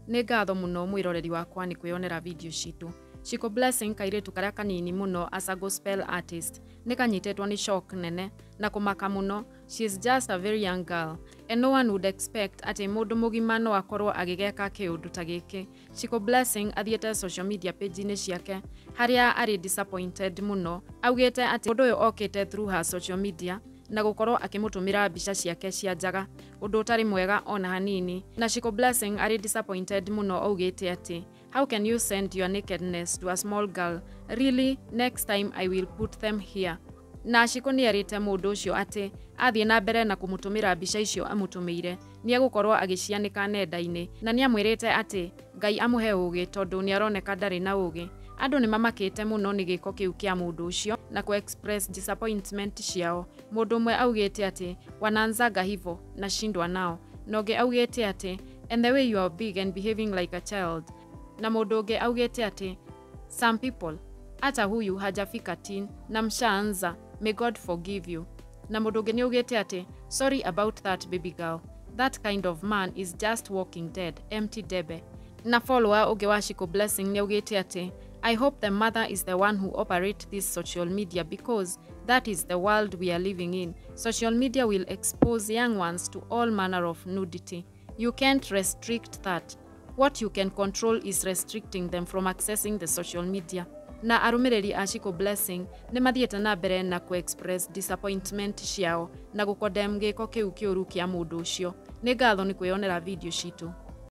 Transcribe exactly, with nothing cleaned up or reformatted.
Nĩ ngatho mũno mwĩroreri wakwa nĩ kwĩyonera video citũ. Chico Blessin kairĩtu karĩa kanini mũno as a gospel artist nĩ kanyitetwo nĩ shock nene na kũmaka mũno. She is just a very young girl and no one would expect atĩ mũndũ mũgima no akorwo agĩgeka kĩũndũ ta gĩkĩ. Chico Blessin athiĩte social media page-inĩ ciake harĩa arĩ disappointed mũno. Augĩte atĩ mũndũ ũyũ okĩte through her social media na gũkorwo akĩmũtũmĩra mbica ciake cia Njaga, ũndũ ũtarĩ mwega ona hanini. Na Chico Blessin arĩ disappointed mũno augĩte atĩ, how can you send your nakedness to a small girl? Really, next time I will put them here. Na Chico nĩ erĩte mũndũ ũcio atĩ athiĩ na mbere na kũmũtũmĩra mbica icio amũtũmĩire nĩ egũkorwo agĩcianĩka nenda-inĩ, na nĩ amwĩrĩte atĩ Ngai amũhe ũũgĩ tondũ nĩ aroneka ndarĩ na ũũgĩ. Andũ nĩ mamakĩte mũno nĩ gĩko kĩu kĩa mũndũ ũcio na ku express disappointment ciao. Mũndũ ũmwe augĩte atĩ wanaanzaga hivyo na shindwa nao, na ũngĩ augĩte atĩ and the way you are big and behaving like a child. Na mũndũ ũngĩ augĩte atĩ some people hata huyu hajafika teen na mshaanza, may God forgive you. Na mũndũ ũngĩ nĩ augĩte atĩ sorry about that baby girl, that kind of man is just walking dead, empty debe. Na follower ũngĩ wa Chico Blessin nĩ augĩte atĩ I hope the mother is the one who operates this social media because that is the world we are living in. Social media will expose young ones to all manner of nudity. You can't restrict that. What you can control is restricting them from accessing the social media. Na arũmĩrĩri a Chico Blessin nĩ mathiĩte na mbere na ku express disappointment ciao na gũkondem gĩko kĩu kĩũru kĩa mũndũ ũcio. Nĩ ngatho nĩ kwĩyonera video citũ.